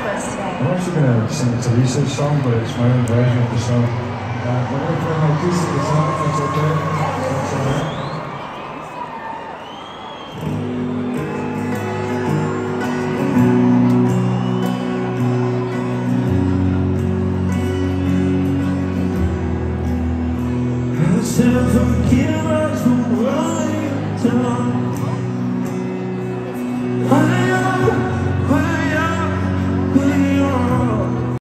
us today? I'm actually going to sing Teresa's song, but it's my own version of the song. We're going to play my acoustic guitar, if that's okay. That's all right. Forgive us for what you've done.